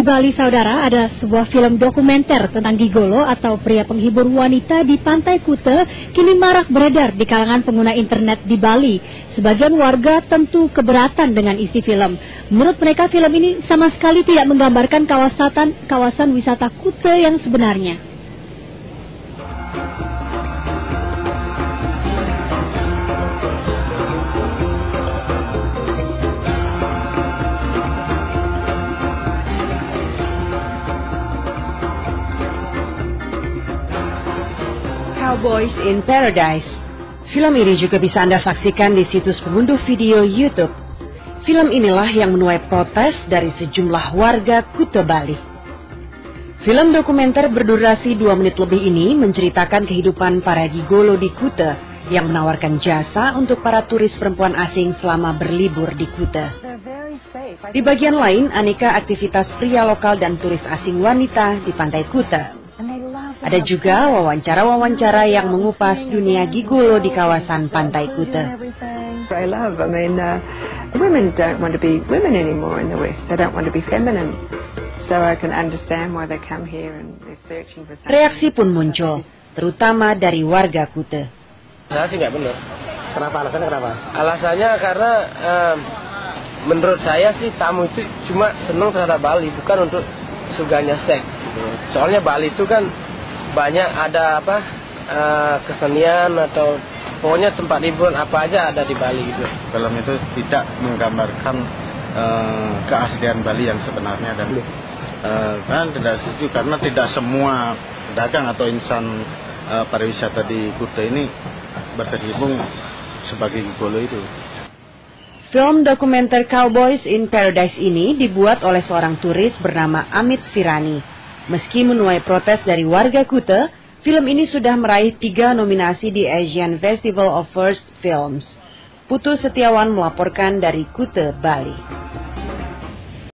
Bali, saudara, ada sebuah film dokumenter tentang gigolo atau pria penghibur wanita di Pantai Kuta kini marak beredar di kalangan pengguna internet di Bali. Sebagian warga tentu keberatan dengan isi film. Menurut mereka, film ini sama sekali tidak menggambarkan kawasan wisata Kuta yang sebenarnya. Cowboys in Paradise. Film ini juga bisa Anda saksikan di situs pengunduh video YouTube. Film inilah yang menuai protes dari sejumlah warga Kuta Bali. Film dokumenter berdurasi 2 menit lebih ini menceritakan kehidupan para gigolo di Kuta yang menawarkan jasa untuk para turis perempuan asing selama berlibur di Kuta. Di bagian lain, aneka aktivitas pria lokal dan turis asing wanita di Pantai Kuta. Ada juga wawancara-wawancara yang mengupas dunia gigolo di kawasan Pantai Kuta. Women don't want to be women anymore in the West. They don't want to be feminine. So I can understand why they come here and they're searching for something. Reaksi pun muncul, terutama dari warga Kuta. Saya sih nggak benar. Kenapa? Alasannya kenapa? Alasannya karena menurut saya sih tamu itu cuma senang terhadap Bali, bukan untuk surganya seks. Gitu. Soalnya Bali itu kan banyak ada kesenian atau pokoknya tempat liburan apa aja ada di Bali gitu. Film itu tidak menggambarkan keaslian Bali yang sebenarnya dan kan tidak setuju karena tidak semua pedagang atau insan pariwisata di Kuta ini berkecimpung sebagai gigolo itu. Film dokumenter Cowboys in Paradise ini dibuat oleh seorang turis bernama Amit Firani. Meski menuai protes dari warga Kuta, film ini sudah meraih 3 nominasi di Asian Festival of First Films. Putu Setiawan melaporkan dari Kuta, Bali.